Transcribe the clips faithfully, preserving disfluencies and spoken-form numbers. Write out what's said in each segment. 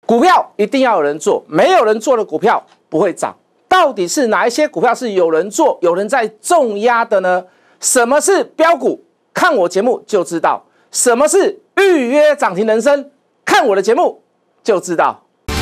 股票一定要有人做，没有人做的股票不会涨。到底是哪一些股票是有人做、有人在重压的呢？什么是标股？看我节目就知道。什么是预约涨停人生？看我的节目就知道。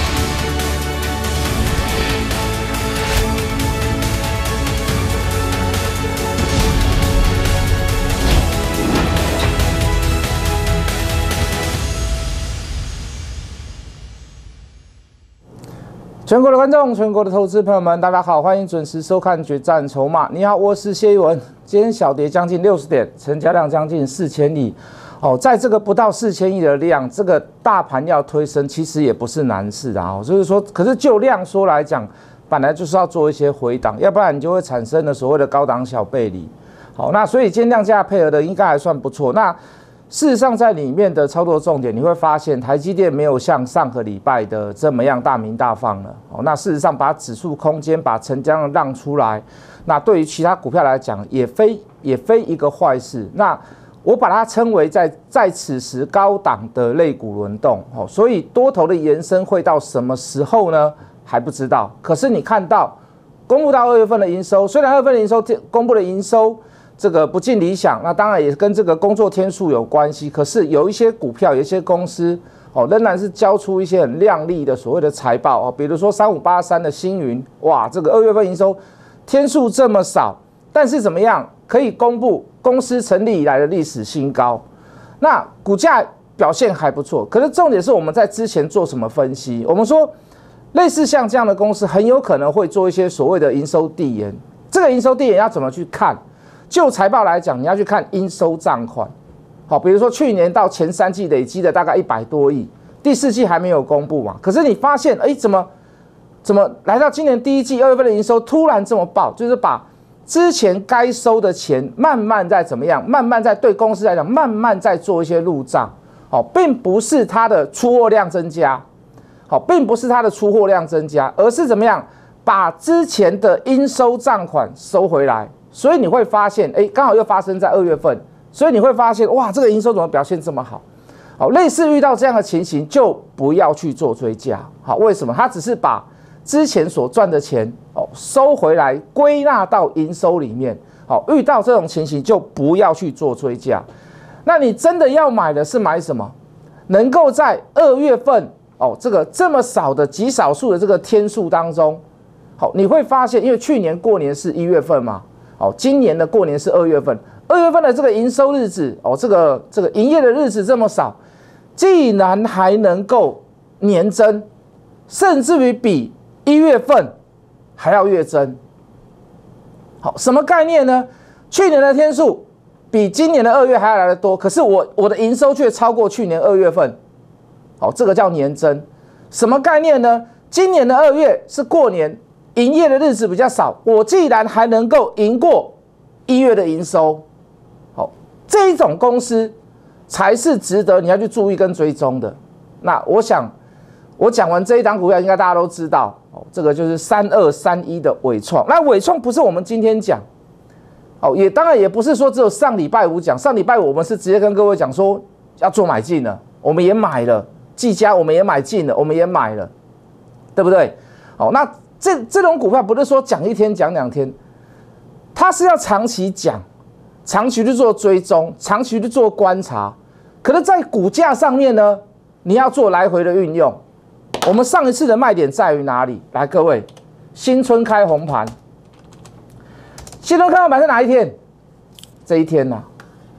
全国的观众，全国的投资朋友们，大家好，欢迎准时收看《决战筹码》。你好，我是谢一文。今天小跌将近六十点，成交量将近四千亿。哦，在这个不到四千亿的量，这个大盘要推升，其实也不是难事啊。所以说，可是就量说来讲，本来就是要做一些回档，要不然你就会产生了所谓的高档小背离。好，那所以今天量价配合的应该还算不错。那事实上，在里面的操作重点，你会发现台积电没有像上个礼拜的这么样大鸣大放了。哦，那事实上把指数空间、把成交量让出来，那对于其他股票来讲，也非也非一个坏事。那我把它称为在在此时高档的类股轮动。哦，所以多头的延伸会到什么时候呢？还不知道。可是你看到公布到二月份的营收，虽然二月份的营收公布的营收，这个不尽理想，那当然也跟这个工作天数有关系。可是有一些股票、有一些公司哦，仍然是交出一些很亮丽的所谓的财报哦，比如说三五八三的星云，哇，这个二月份营收天数这么少，但是怎么样可以公布公司成立以来的历史新高？那股价表现还不错。可是重点是我们在之前做什么分析？我们说类似像这样的公司，很有可能会做一些所谓的营收递延。这个营收递延要怎么去看？就财报来讲，你要去看应收账款，好，比如说去年到前三季累积的大概一百多亿，第四季还没有公布嘛，可是你发现，哎，怎么怎么来到今年第一季二月份的营收突然这么爆，就是把之前该收的钱慢慢在怎么样，慢慢在对公司来讲，慢慢在做一些入账，好，并不是它的出货量增加，好，并不是它的出货量增加，而是怎么样把之前的应收账款收回来。所以你会发现，哎，刚好又发生在二月份，所以你会发现，哇，这个营收怎么表现这么好？好，类似遇到这样的情形，就不要去做追加。好，为什么？它只是把之前所赚的钱哦收回来，归纳到营收里面。好，遇到这种情形就不要去做追加。那你真的要买的是买什么？能够在二月份哦这个这么少的极少数的这个天数当中，好，你会发现，因为去年过年是一月份嘛。哦，今年的过年是二月份，二月份的这个营收日子，哦，这个这个营业的日子这么少，竟然还能够年增，甚至于比一月份还要月增。好，什么概念呢？去年的天数比今年的二月还要来得多，可是我我的营收却超过去年二月份。好，这个叫年增。什么概念呢？今年的二月是过年。营业的日子比较少，我既然还能够赢过一月的营收，好，这一种公司才是值得你要去注意跟追踪的。那我想，我讲完这一档股票，应该大家都知道，哦，这个就是三二三一的伟创。那伟创不是我们今天讲，哦，也当然也不是说只有上礼拜五讲，上礼拜五我们是直接跟各位讲说要做买进了，我们也买了，技嘉我们也买进了，我们也买了，对不对？好，那。这这种股票不是说讲一天讲两天，它是要长期讲，长期去做追踪，长期去做观察。可是，在股价上面呢，你要做来回的运用。我们上一次的卖点在于哪里？来，各位，新春开红盘，新春开红盘是哪一天？这一天呐、啊。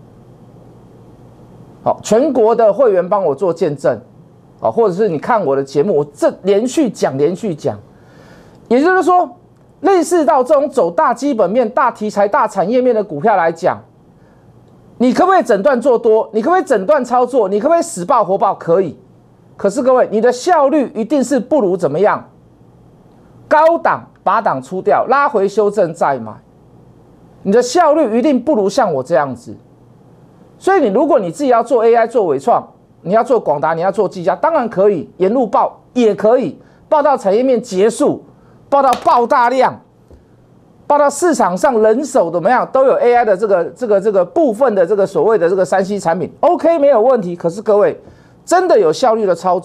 好，全国的会员帮我做见证，好，或者是你看我的节目，我这连续讲，连续讲。也就是说，类似到这种走大基本面、大题材、大产业面的股票来讲，你可不可以整段做多？你可不可以整段操作？你可不可以死抱活抱？可以。可是各位，你的效率一定是不如怎么样？高档把档出掉，拉回修正再买，你的效率一定不如像我这样子。所以你如果你自己要做 A I 做伟创，你要做广达，你要做技嘉，当然可以，沿路报也可以，报到产业面结束。报到爆大量，报到市场上人手怎么样都有 A I 的这个这个这个部分的这个所谓的这个三 C 产品 ，OK 没有问题。可是各位真的有效率的操作，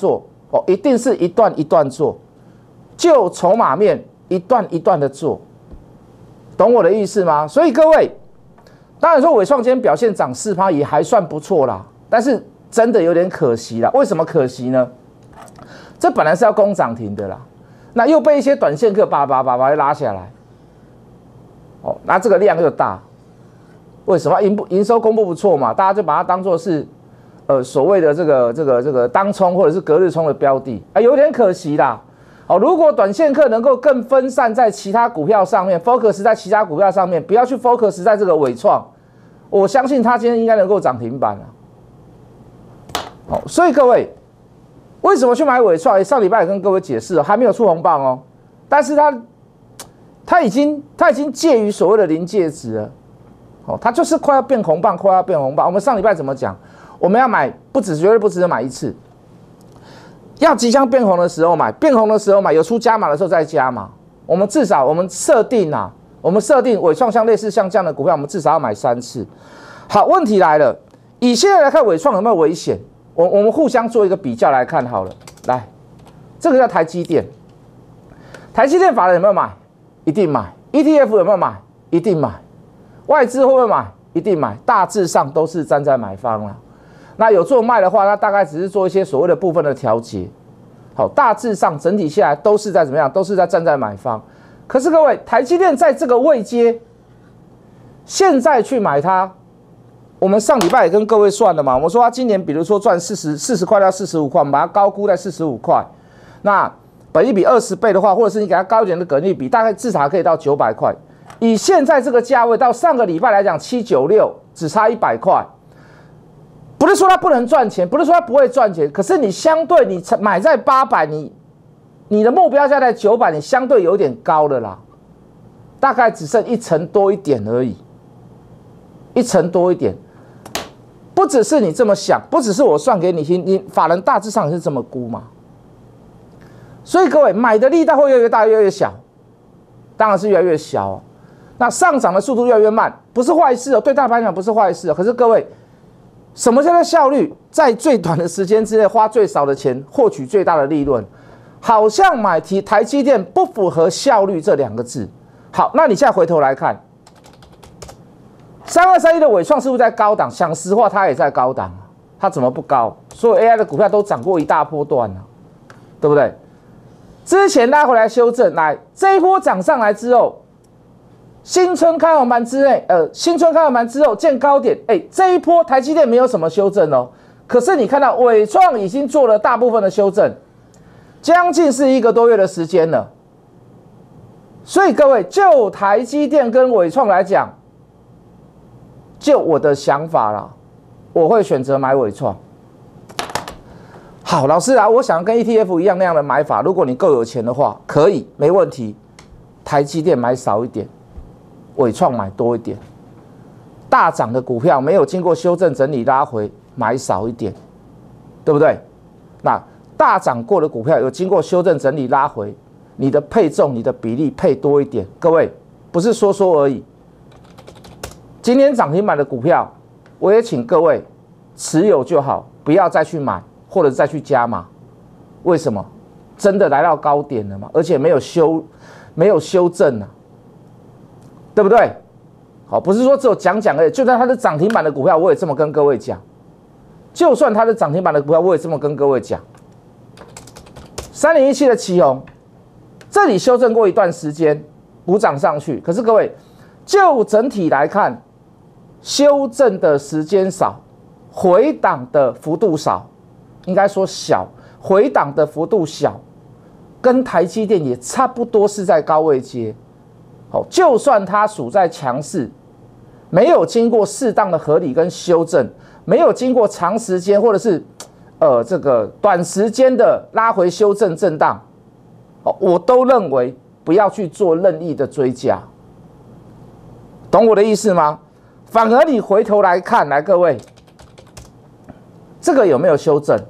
哦，一定是一段一段做，就筹码面一段一段的做，懂我的意思吗？所以各位，当然说伟创今天表现涨 百分之四 也还算不错啦，但是真的有点可惜啦。为什么可惜呢？这本来是要攻涨停的啦，那又被一些短线客叭叭叭叭拉下来，哦，那这个量又大，为什么？营营收公布不错嘛，大家就把它当作是。呃，所谓的这个这个这个当冲或者是隔日冲的标的，啊，有点可惜啦。哦，如果短线客能够更分散在其他股票上面 ，focus 在其他股票上面，不要去 focus 在这个伟创，我相信它今天应该能够涨停板了。好，所以各位为什么去买伟创？上礼拜也跟各位解释了，还没有出红棒哦，但是它它已经它已经介于所谓的临界值了。哦，它就是快要变红棒，快要变红棒。我们上礼拜怎么讲？我们要买，不止绝对不只是买一次，要即将变红的时候买，变红的时候买，有出加码的时候再加码。我们至少我们设定啊，我们设定伟创像类似像这样的股票，我们至少要买三次。好，问题来了，以现在来看伟创有没有危险？我我们互相做一个比较来看好了。来，这个叫台积电，台积电法人有没有买？一定买。E T F 有没有买？一定买。外资会不会买？一定买。大致上都是站在买方啦。那有做卖的话，那大概只是做一些所谓的部分的调节。好，大致上整体下来都是在怎么样？都是在站在买方。可是各位，台积电在这个位阶，现在去买它，我们上礼拜也跟各位算了嘛。我们说它今年比如说赚四十四十块到四十五块，我们把它高估在四十五块。那本益比二十倍的话，或者是你给它高一点的本益比，大概至少可以到九百块。以现在这个价位到上个礼拜来讲，七九六只差一百块。不是说它不能赚钱，不是说它不会赚钱，可是你相对你买在八百，你你的目标价在九百，你相对有点高了啦，大概只剩一成多一点而已，一成多一点，不只是你这么想，不只是我算给你听，你法人大致上也是这么估嘛。所以各位买的力道会越来越大，越来越小，当然是越来越小哦。那上涨的速度越来越慢，不是坏事哦，对大盘讲不是坏事哦。可是各位。什么叫做效率？在最短的时间之内花最少的钱，获取最大的利润，好像买提台积电不符合效率这两个字。好，那你现在回头来看，三二三一的伟创是不是在高档？讲实话，它也在高档，它怎么不高？所有 A I 的股票都涨过一大波段了，对不对？之前拉回来修正，来这一波涨上来之后。新春开红盘之内，呃，新春开红盘之后见高点，哎，这一波台积电没有什么修正哦，可是你看到伟创已经做了大部分的修正，将近是一个多月的时间了。所以各位，就台积电跟伟创来讲，就我的想法啦，我会选择买伟创。好，老师啊，我想跟 E T F 一样那样的买法，如果你够有钱的话，可以，没问题。台积电买少一点。伟创买多一点，大涨的股票没有经过修正整理拉回，买少一点，对不对？那大涨过的股票有经过修正整理拉回，你的配重、你的比例配多一点。各位不是说说而已。今天涨停板的股票，我也请各位持有就好，不要再去买或者再去加码。为什么？真的来到高点了嘛？而且没有修，没有修正啊。对不对？好，不是说只有讲讲而已。就算它是涨停板的股票，我也这么跟各位讲。就算它是涨停板的股票，我也这么跟各位讲。三零一七的奇鋐，这里修正过一段时间，补涨上去。可是各位，就整体来看，修正的时间少，回档的幅度少，应该说小，回档的幅度小，跟台积电也差不多是在高位阶。好，就算它属在强势，没有经过适当的合理跟修正，没有经过长时间或者是呃这个短时间的拉回修正震荡，哦，我都认为不要去做任意的追加，懂我的意思吗？反而你回头来看，来各位，这个有没有修正？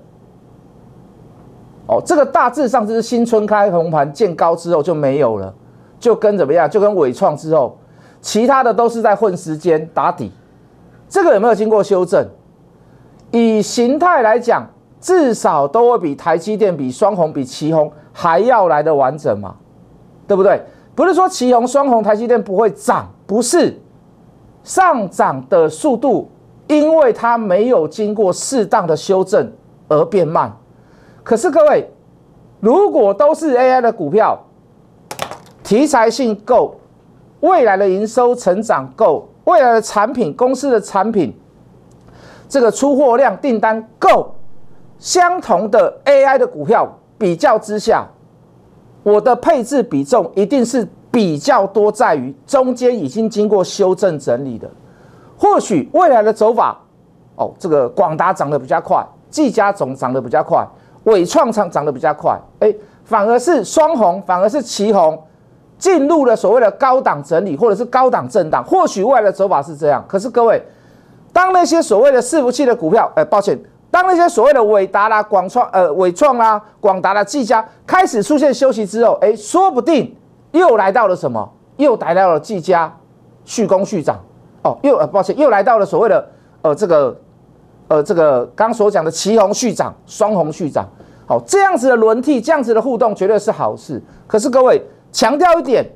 哦，这个大致上就是新春开红盘见高之后就没有了。就跟怎么样？就跟伟创之后，其他的都是在混时间打底。这个有没有经过修正？以形态来讲， 至少都会比台积电、比双鸿、比奇鋐还要来的完整嘛，对不对？不是说奇鋐、双鸿、台积电不会涨，不是，上涨的速度，因为它没有经过适当的修正而变慢。可是各位，如果都是 A I 的股票，题材性够，未来的营收成长够，未来的产品公司的产品这个出货量订单够，相同的 A I 的股票比较之下，我的配置比重一定是比较多在于中间已经经过修正整理的。或许未来的走法，哦，这个广达涨得比较快，技嘉总涨得比较快，伟创涨涨得比较快，哎，反而是双鸿，反而是奇鋐进入了所谓的高档整理或者是高档震荡。或许未来的走法是这样，可是各位，当那些所谓的伺服器的股票，哎，抱歉，当那些所谓的伟达啦、广创、呃伟创啦、广达啦、技嘉开始出现休息之后，哎，说不定又来到了什么？又来到了技嘉续攻续涨。哦，又呃，抱歉，又来到了所谓的呃这个呃这个刚所讲的奇鋐续涨、双鸿续涨，好、哦，这样子的轮替，这样子的互动绝对是好事。可是各位强调一点，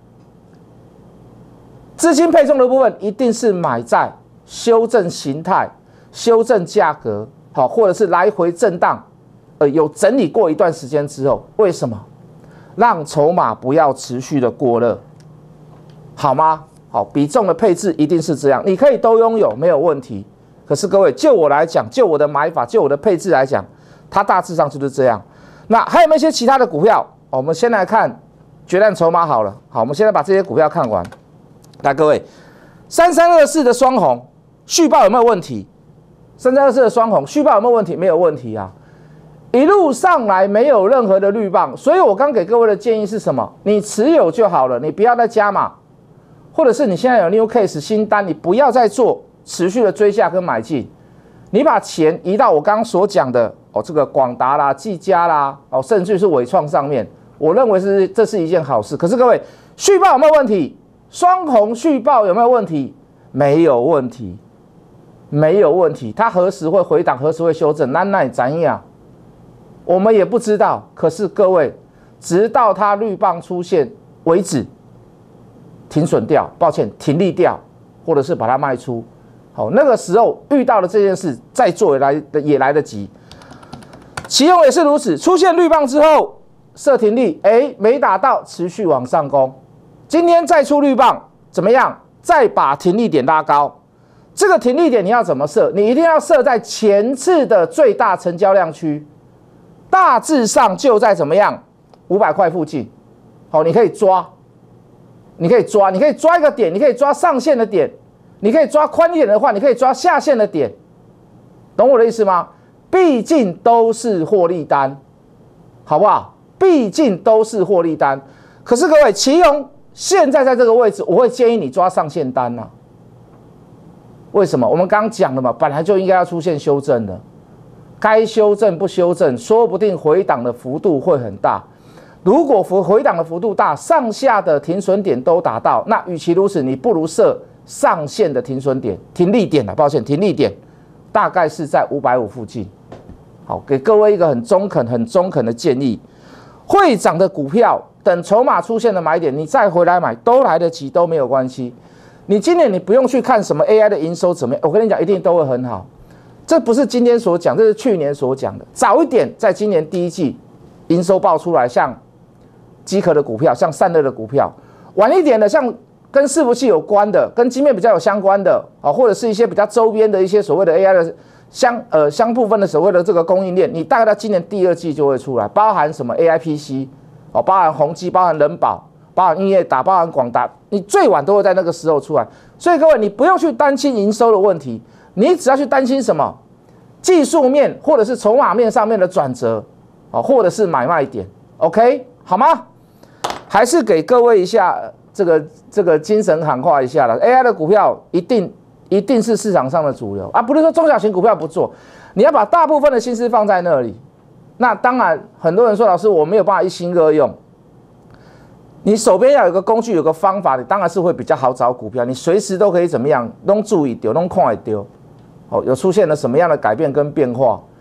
资金配重的部分一定是买在修正形态、修正价格，好、哦，或者是来回震荡，呃有整理过一段时间之后，为什么？让筹码不要持续的过热，好吗？好，比重的配置一定是这样，你可以都拥有没有问题。可是各位，就我来讲，就我的买法，就我的配置来讲，它大致上就是这样。那还有没有一些其他的股票？我们先来看决战筹码好了。好，我们现在把这些股票看完。来，各位，三三二四的双鸿续报有没有问题？三三二四的双鸿续报有没有问题？没有问题啊，一路上来没有任何的绿棒。所以我刚给各位的建议是什么？你持有就好了，你不要再加码。或者是你现在有 new case 新单，你不要再做持续的追价跟买进，你把钱移到我刚刚所讲的哦，这个广达啦、技嘉啦，哦，甚至是伟创上面，我认为是这是一件好事。可是各位，续报有没有问题？双鸿续报有没有问题？没有问题，没有问题。它何时会回档，何时会修正？那那怎样？我们也不知道。可是各位，直到它绿棒出现为止。停损掉，抱歉，停利掉，或者是把它卖出。好，那个时候遇到了这件事，再做也来也来得及。奇鋐也是如此，出现绿棒之后设停利，哎，没打到，持续往上攻。今天再出绿棒，怎么样？再把停利点拉高。这个停利点你要怎么设？你一定要设在前次的最大成交量区，大致上就在怎么样五百块附近。好，你可以抓。你可以抓，你可以抓一个点，你可以抓上限的点，你可以抓宽一点的话，你可以抓下限的点，懂我的意思吗？毕竟都是获利单，好不好？毕竟都是获利单。可是各位，奇鋐现在在这个位置，我会建议你抓上限单啊。为什么？我们刚刚讲了嘛，本来就应该要出现修正的，该修正不修正，说不定回档的幅度会很大。如果回档的幅度大，上下的停损点都达到，那与其如此，你不如设上限的停损点、停利点啊，抱歉，停利点大概是在五百五附近。好，给各位一个很中肯、很中肯的建议。会涨的股票，等筹码出现的买点，你再回来买都来得及，都没有关系。你今年你不用去看什么 A I 的营收怎么样，我跟你讲，一定都会很好。这不是今天所讲，这是去年所讲的。早一点，在今年第一季营收报出来，像机壳的股票，像散热的股票；晚一点的，像跟伺服器有关的、跟晶片比较有相关的啊，或者是一些比较周边的一些所谓的 A I 的相呃相部分的所谓的这个供应链，你大概到今年第二季就会出来，包含什么 A I P C 哦，包含宏基，包含人保，包含英业达，包含广达，你最晚都会在那个时候出来。所以各位，你不用去担心营收的问题，你只要去担心什么技术面或者是筹码面上面的转折啊，或者是买卖点 ，OK 好吗？还是给各位一下这个这个精神喊话一下了 ，A I 的股票一定一定是市场上的主流啊，不是说中小型股票不做，你要把大部分的心思放在那里。那当然，很多人说老师我没有办法一心二用，你手边要有个工具，有个方法，你当然是会比较好找股票，你随时都可以怎么样，弄注意丢，弄看会丢。哦，有出现了什么样的改变跟变化？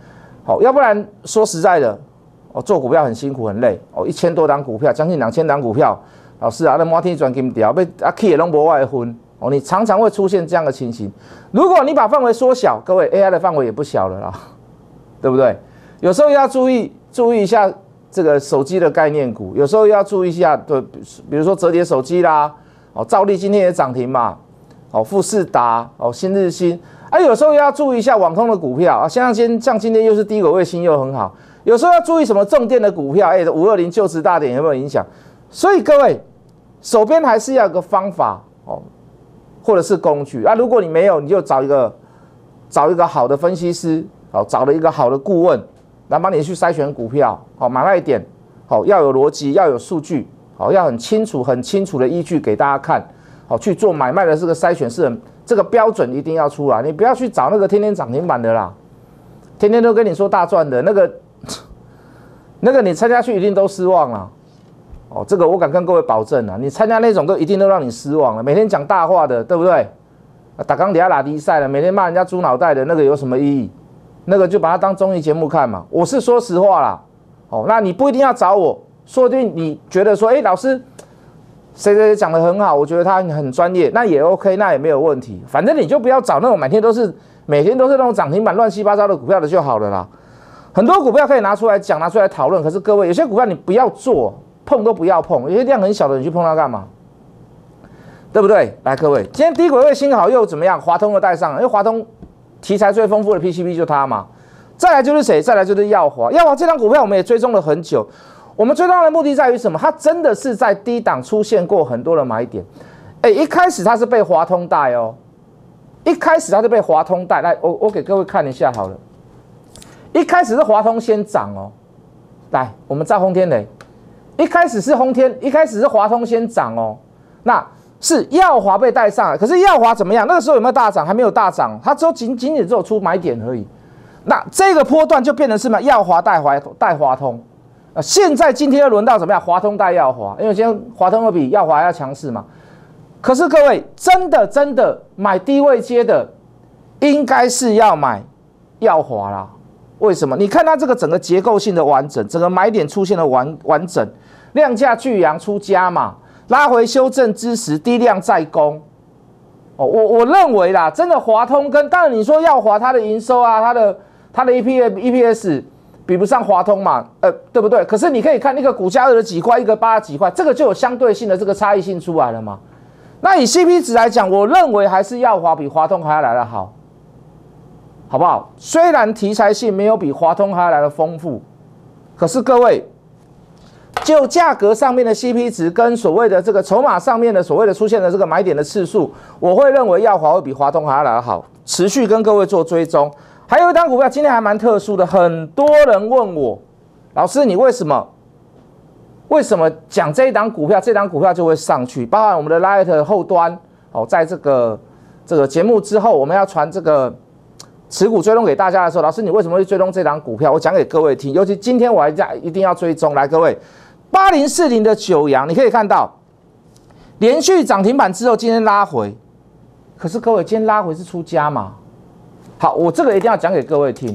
好，要不然说实在的，哦，做股票很辛苦很累，哦，一千多档股票，将近两千档股票，老师啊，那摩天转金条被啊 K 也弄不外分，哦，你常常会出现这样的情形。如果你把范围缩小，各位 A I 的范围也不小了啦，对不对？有时候要注意注意一下这个手机的概念股，有时候要注意一下，对，比如说折叠手机啦，哦，兆利今天也涨停嘛，哦，富士达，哦，新日新。啊，有时候要注意一下网通的股票啊，像今像今天又是低轨卫星又很好，有时候要注意什么重电的股票，哎，五二零就职大点有没有影响？所以各位手边还是要有个方法哦，或者是工具啊。如果你没有，你就找一个找一个好的分析师，好，找了一个好的顾问来帮你去筛选股票，好，买卖点，好，要有逻辑，要有数据，好，要很清楚很清楚的依据给大家看，好，去做买卖的这个筛选是很。这个标准一定要出来，你不要去找那个天天涨停板的啦，天天都跟你说大赚的那个，那个你参加去一定都失望了。哦，这个我敢跟各位保证啊，你参加那种都一定都让你失望了。每天讲大话的，对不对？打钢底下拉低赛了，每天骂人家猪脑袋的那个有什么意义？那个就把它当综艺节目看嘛。我是说实话啦。哦，那你不一定要找我，说不定你觉得说，哎，老师。谁谁谁讲得很好，我觉得他很专业，那也 OK， 那也没有问题。反正你就不要找那种每天都是每天都是那种涨停板乱七八糟的股票的就好了啦。很多股票可以拿出来讲，拿出来讨论。可是各位，有些股票你不要做，碰都不要碰。有些量很小的，你去碰它干嘛？对不对？来，各位，今天低轨卫星好又怎么样？华通又带上了，因为华通题材最丰富的 P C B 就它嘛。再来就是谁？再来就是耀华。耀华这张股票我们也追踪了很久。我们最重要的目的在于什么？它真的是在低档出现过很多的买点。哎，一开始它是被华通带哦，一开始它是被华通带。来，我我给各位看一下好了。一开始是华通先涨哦。来，我们照轰天雷。一开始是轰天，一开始是华通先涨哦。那是耀华被带上来，可是耀华怎么样？那个时候有没有大涨？还没有大涨，它只有仅仅仅只有出买点而已。那这个波段就变成是什么？耀华带华带华通。啊，现在今天又轮到怎么样？华通带耀华，因为今天华通会比耀华要强势嘛。可是各位，真的真的买低位接的，应该是要买耀华啦。为什么？你看它这个整个结构性的完整，整个买点出现了完完整，量价巨扬出加码，拉回修正之时低量再攻。哦，我我认为啦，真的华通跟当然你说耀华它的营收啊，它的它的 E P E P S。比不上华通嘛，呃，对不对？可是你可以看那个股价二十几块，一个八十几块，这个就有相对性的这个差异性出来了嘛。那以 C P 值来讲，我认为还是耀华比华通还要来得好，好不好？虽然题材性没有比华通还要来得丰富，可是各位，就价格上面的 C P 值跟所谓的这个筹码上面的所谓的出现的这个买点的次数，我会认为耀华会比华通还要来得好，持续跟各位做追踪。还有一档股票今天还蛮特殊的，很多人问我，老师你为什么为什么讲这一档股票，这档股票就会上去？包含我们的 Light 后端哦，在这个这个节目之后，我们要传这个持股追踪给大家的时候，老师你为什么会追踪这档股票？我讲给各位听，尤其今天我还一定要追踪。来，各位，八零四零的九阳，你可以看到连续涨停板之后，今天拉回，可是各位今天拉回是出加码。好，我这个一定要讲给各位听。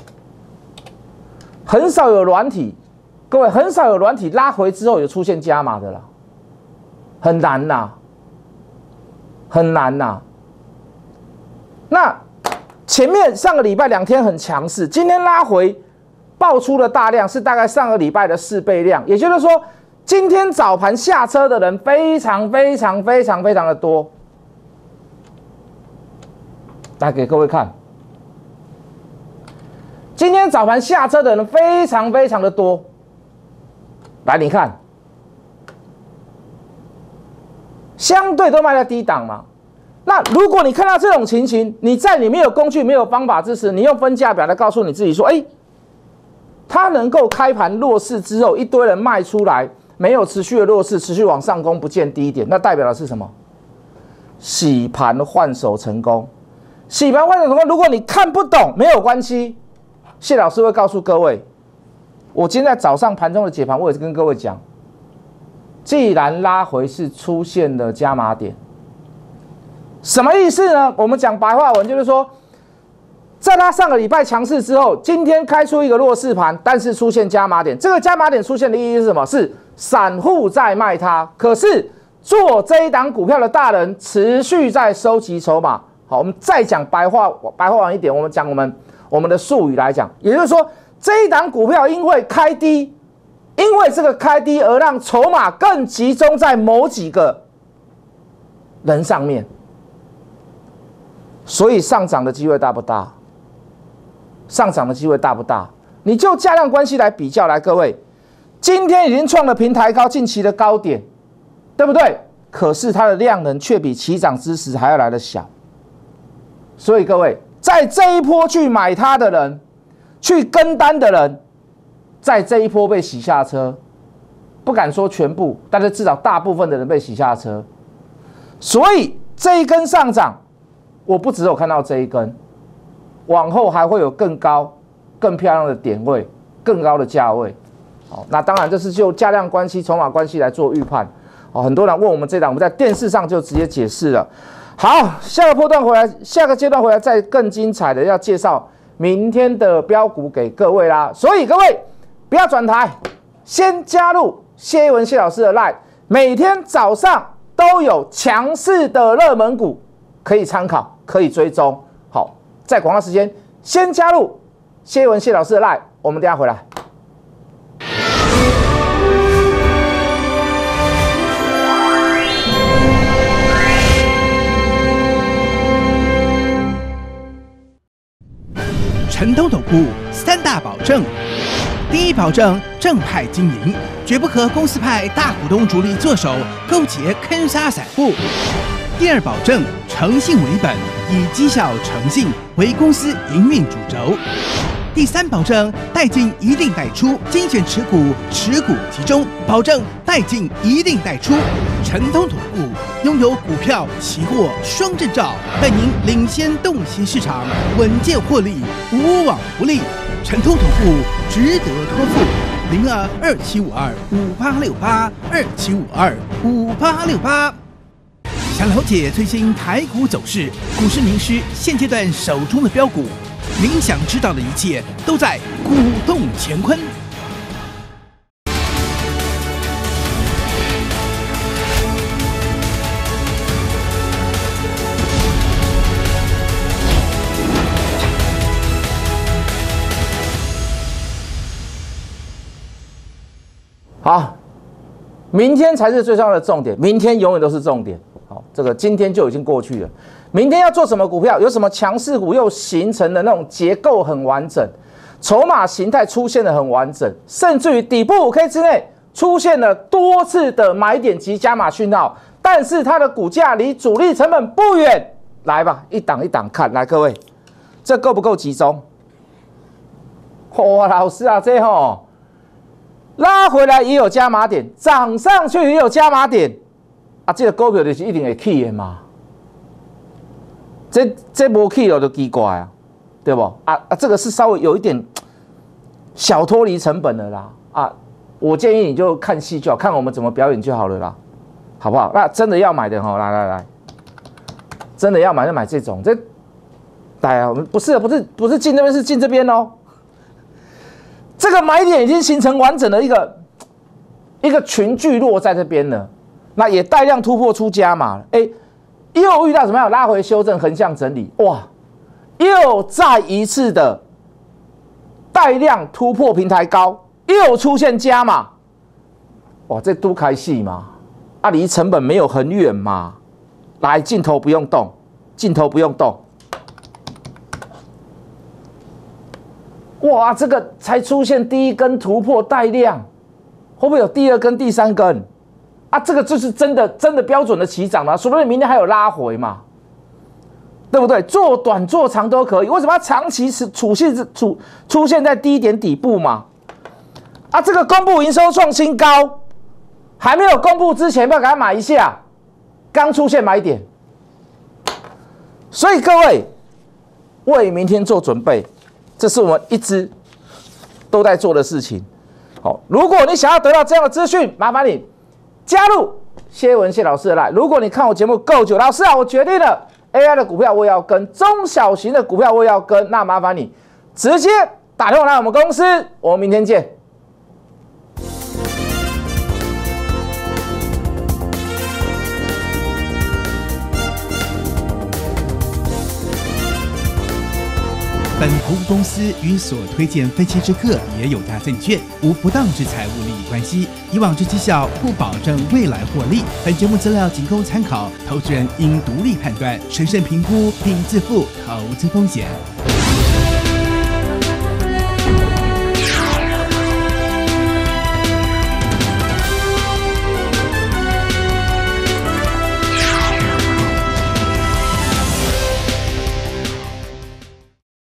很少有软体，各位很少有软体拉回之后有出现加码的啦，很难呐，很难呐。那前面上个礼拜两天很强势，今天拉回爆出的大量是大概上个礼拜的四倍量，也就是说，今天早盘下车的人非常非常非常非常的多。来给各位看。今天早盘下车的人非常非常的多，来你看，相对都卖在低档嘛。那如果你看到这种情形，你在你没有工具、没有方法之时，你用分价表来告诉你自己说，哎，它能够开盘弱势之后，一堆人卖出来，没有持续的弱势，持续往上攻，不见低点，那代表的是什么？洗盘换手成功。洗盘换手成功，如果你看不懂，没有关系。谢老师会告诉各位，我今天在早上盘中的解盘，我也是跟各位讲，既然拉回是出现了加码点，什么意思呢？我们讲白话文就是说， 在它上个礼拜强势之后，今天开出一个弱势盘，但是出现加码点。这个加码点出现的意义是什么？是散户在卖它，可是做这一档股票的大人持续在收集筹码。好，我们再讲白话白话完一点，我们讲我们我们的术语来讲，也就是说，这一档股票因为开低，因为这个开低而让筹码更集中在某几个人上面，所以上涨的机会大不大？上涨的机会大不大？你就价量关系来比较来，各位，今天已经创了平台高近期的高点，对不对？可是它的量能却比起涨之时还要来得小，所以各位，在这一波去买它的人，去跟单的人，在这一波被洗下车，不敢说全部，但是至少大部分的人被洗下车。所以这一根上涨，我不只有看到这一根。往后还会有更高、更漂亮的点位、更高的价位。好，那当然这是就价量关系、筹码关系来做预判。哦，很多人问我们这档，我们在电视上就直接解释了。好，下个波段回来，下个阶段回来再更精彩的要介绍明天的标股给各位啦。所以各位不要转台，先加入谢一文谢老师的 LINE， 每天早上都有强势的热门股可以参考，可以追踪。好。在广告时间，先加入谢文谢老师的 LINE， 我们等一下回来。 陈东投顾三大保证：第一，保证正派经营，绝不和公司派大股东主力做手勾结坑杀散户；第二，保证诚信为本，以绩效诚信为公司营运主轴；第三，保证带进一定带出，精选持股，持股集中，保证带进一定带出。陈通投顾拥有股票、期货双证照，带您领先洞悉市场，稳健获利，无往不利。陈通投顾值得托付。零二二七五二五八六八二七五二五八六八。想了解最新台股走势，股市名师现阶段手中的标股，您想知道的一切都在股动乾坤。 好，明天才是最重要的重点，明天永远都是重点。好，这个今天就已经过去了。明天要做什么股票？有什么强势股又形成的那种结构很完整，筹码形态出现的很完整，甚至于底部五 K 之内出现了多次的买点及加码讯号，但是它的股价离主力成本不远。来吧，一档一档看，来各位，这够不够集中？哇，老师啊，这吼。拉回来也有加码点，涨上去也有加码点，啊，这个股票就是一定会起的嘛。这这没起了就奇怪啊，对不？啊啊，这个是稍微有一点小脱离成本的啦。啊，我建议你就看戏就好，看我们怎么表演就好了啦，好不好？那真的要买的哈，来来来，真的要买就买这种，这，来啊，我们不是不是不是进这边，是进这边哦。这个买点已经形成完整的一个一个群聚落在这边了，那也带量突破出加码了，哎，又遇到什么样拉回修正横向整理，哇，又再一次的带量突破平台高，又出现加码，哇，这都开戏嘛，啊，离成本没有很远嘛，来镜头不用动，镜头不用动。哇，这个才出现第一根突破带量，会不会有第二根、第三根？啊，这个就是真的、真的标准的起涨了。除非明天还有拉回嘛，对不对？做短、做长都可以。为什么它长期是出现出出现在低点底部嘛？啊，这个公布营收创新高，还没有公布之前，要不要给它买一下？刚出现买点，所以各位为明天做准备。这是我们一直都在做的事情。好，如果你想要得到这样的资讯，麻烦你加入谢文谢老师的 LINE。如果你看我节目够久，老师啊，我决定了 A I 的股票我也要跟，中小型的股票我也要跟，那麻烦你直接打电话来我们公司，我们明天见。 本服务公司与所推荐分期之客也有大证券，无不当之财务利益关系。以往之绩效不保证未来获利。本节目资料仅供参考，投资人应独立判断、审慎评估并自负投资风险。